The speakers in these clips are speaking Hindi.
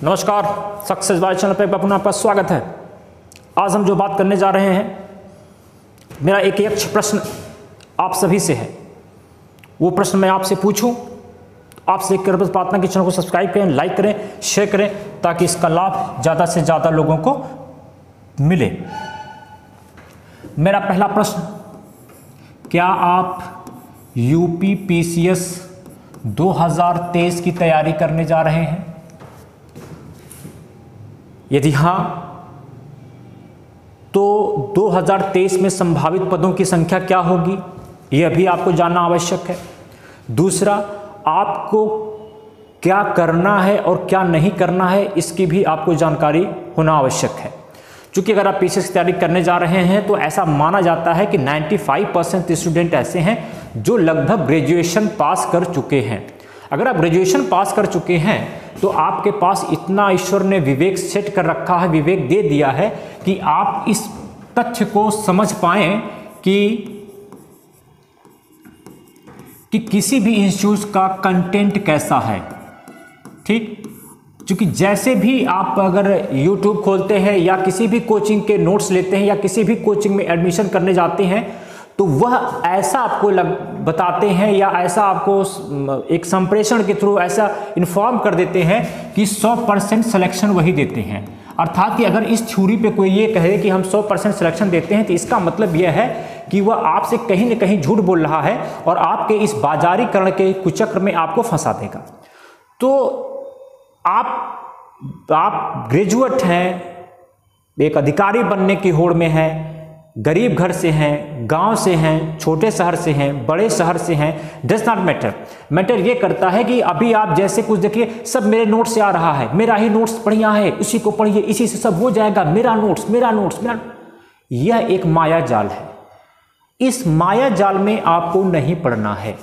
नमस्कार, सक्सेस वाले चैनल पर पुनः आपका स्वागत है। आज हम जो बात करने जा रहे हैं, मेरा एक यक्ष प्रश्न आप सभी से है। वो प्रश्न मैं आपसे पूछूं, आपसे एक प्रार्थना की चैनल को सब्सक्राइब करें, लाइक करें, शेयर करें, ताकि इसका लाभ ज़्यादा से ज़्यादा लोगों को मिले। मेरा पहला प्रश्न, क्या आप यूपीपीसीएस 2023 की तैयारी करने जा रहे हैं? यदि हाँ, तो 2023 में संभावित पदों की संख्या क्या होगी, यह भी आपको जानना आवश्यक है। दूसरा, आपको क्या करना है और क्या नहीं करना है, इसकी भी आपको जानकारी होना आवश्यक है। क्योंकि अगर आप पीसीएस की तैयारी करने जा रहे हैं तो ऐसा माना जाता है कि 95% स्टूडेंट ऐसे हैं जो लगभग ग्रेजुएशन पास कर चुके हैं। अगर आप ग्रेजुएशन पास कर चुके हैं तो आपके पास इतना ईश्वर ने विवेक सेट कर रखा है, विवेक दे दिया है कि आप इस तथ्य को समझ पाएं कि किसी भी इंस्टीट्यूट का कंटेंट कैसा है। ठीक, क्योंकि जैसे भी आप अगर YouTube खोलते हैं या किसी भी कोचिंग के नोट्स लेते हैं या किसी भी कोचिंग में एडमिशन करने जाते हैं, तो वह ऐसा आपको बताते हैं या ऐसा आपको एक संप्रेषण के थ्रू ऐसा इन्फॉर्म कर देते हैं कि 100% सिलेक्शन वही देते हैं। अर्थात कि अगर इस थ्योरी पे कोई ये कहे कि हम 100% सिलेक्शन देते हैं, तो इसका मतलब यह है कि वह आपसे कहीं न कहीं झूठ बोल रहा है और आपके इस बाजारीकरण के कुचक्र में आपको फंसा देगा। तो आप ग्रेजुएट हैं, एक अधिकारी बनने की होड़ में हैं, गरीब घर से हैं, गांव से हैं, छोटे शहर से हैं, बड़े शहर से हैं, डज नॉट मैटर ये करता है कि अभी आप जैसे कुछ देखिए, सब मेरे नोट से आ रहा है, मेरा ही नोट्स बढ़िया है, इसी को पढ़िए, इसी से सब हो जाएगा, मेरा नोट्स। यह एक माया जाल है। इस माया जाल में आपको नहीं पढ़ना है,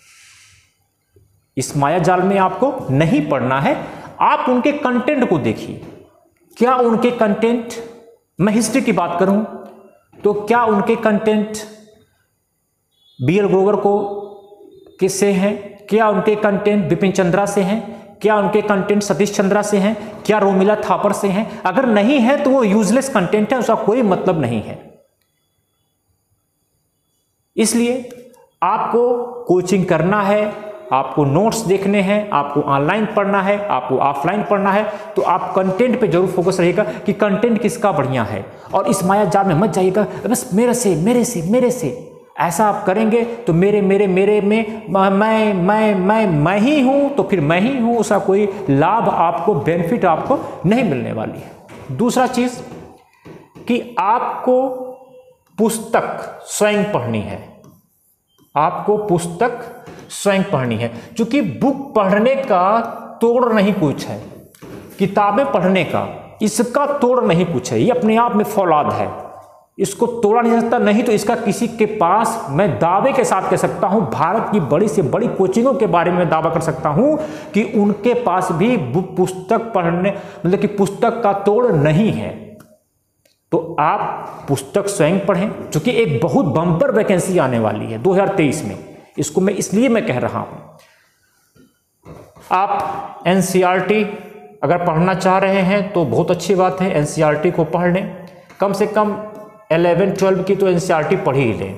इस माया जाल में आपको नहीं पढ़ना है। आप उनके कंटेंट को देखिए। क्या उनके कंटेंट, मैं हिस्ट्री की बात करूं तो क्या उनके कंटेंट BL ग्रोवर को किससे हैं? क्या उनके कंटेंट बिपिन चंद्रा से हैं? क्या उनके कंटेंट सतीश चंद्रा से हैं? क्या रोमिला थापर से हैं? अगर नहीं है तो वो यूजलेस कंटेंट है, उसका कोई मतलब नहीं है। इसलिए आपको कोचिंग करना है, आपको नोट्स देखने हैं, आपको ऑनलाइन पढ़ना है, आपको ऑफलाइन पढ़ना है, तो आप कंटेंट पे जरूर फोकस रहेगा कि कंटेंट किसका बढ़िया है। और इस माया जाल में मत जाइएगा बस मेरे से। ऐसा आप करेंगे तो मेरे में मैं ही हूं, तो फिर मैं ही हूं, उसका कोई लाभ आपको, बेनिफिट आपको नहीं मिलने वाली है। दूसरा चीज कि आपको पुस्तक स्वयं पढ़नी है, आपको पुस्तक स्वयं पढ़नी है। क्योंकि बुक पढ़ने का तोड़ नहीं कुछ है, किताबें पढ़ने का इसका तोड़ नहीं कुछ है, ये अपने आप में फौलाद है, इसको तोड़ा नहीं सकता। नहीं तो इसका किसी के पास, मैं दावे के साथ कह सकता हूं, भारत की बड़ी से बड़ी कोचिंगों के बारे में दावा कर सकता हूं कि उनके पास भी पुस्तक पढ़ने, मतलब कि पुस्तक का तोड़ नहीं है। तो आप पुस्तक स्वयं पढ़ें, क्योंकि एक बहुत बम्पर वैकेंसी आने वाली है 2023 में। इसको मैं इसलिए मैं कह रहा हूं। आप NCERT अगर पढ़ना चाह रहे हैं तो बहुत अच्छी बात है, NCERT को पढ़ लें। कम से कम 11-12 की तो NCERT पढ़ ही लें।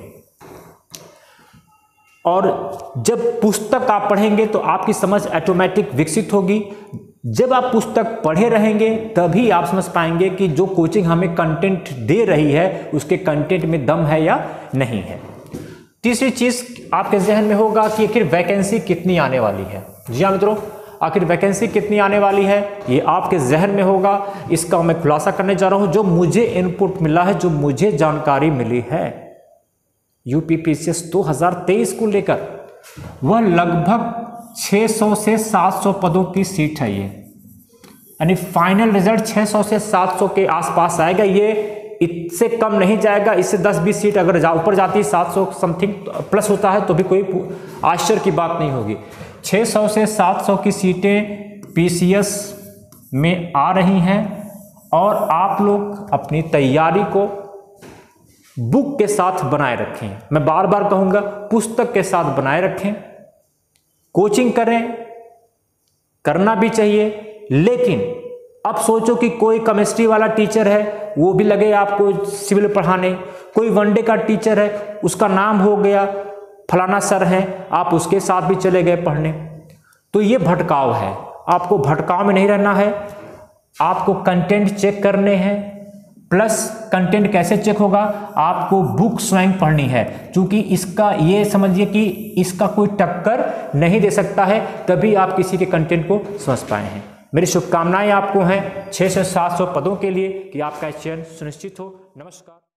और जब पुस्तक आप पढ़ेंगे तो आपकी समझ ऑटोमेटिक विकसित होगी। जब आप पुस्तक पढ़े रहेंगे तभी आप समझ पाएंगे कि जो कोचिंग हमें कंटेंट दे रही है उसके कंटेंट में दम है या नहीं है। तीसरी चीज आपके जहन में होगा कि आखिर वैकेंसी कितनी आने वाली है। जी हाँ मित्रों, आखिर वैकेंसी कितनी आने वाली है ये आपके जहन में होगा। इसका मैं खुलासा करने जा रहा हूं। जो मुझे इनपुट मिला है, जो मुझे जानकारी मिली है यूपीपीसीएस 2023 को लेकर, वह लगभग 600 से 700 पदों की सीट है। ये यानी फाइनल रिजल्ट 600 से 700 के आसपास आएगा। ये इससे कम नहीं जाएगा। इससे 10-20 सीट अगर ऊपर जाती है, 700 समथिंग प्लस होता है, तो भी कोई आश्चर्य की बात नहीं होगी। 600 से 700 की सीटें पीसीएस में आ रही हैं और आप लोग अपनी तैयारी को बुक के साथ बनाए रखें। मैं बार बार कहूंगा, पुस्तक के साथ बनाए रखें। कोचिंग करें, करना भी चाहिए, लेकिन अब सोचो कि कोई केमिस्ट्री वाला टीचर है, वो भी लगे आपको सिविल पढ़ाने, कोई वनडे का टीचर है, उसका नाम हो गया फलाना सर है, आप उसके साथ भी चले गए पढ़ने। तो ये भटकाव है, आपको भटकाव में नहीं रहना है, आपको कंटेंट चेक करने हैं। प्लस कंटेंट कैसे चेक होगा, आपको बुक स्वयं पढ़नी है, क्योंकि इसका ये समझिए कि इसका कोई टक्कर नहीं दे सकता है, तभी आप किसी के कंटेंट को समझ पाए हैं। मेरी शुभकामनाएं आपको हैं 600 से 700 पदों के लिए कि आपका चयन सुनिश्चित हो। नमस्कार।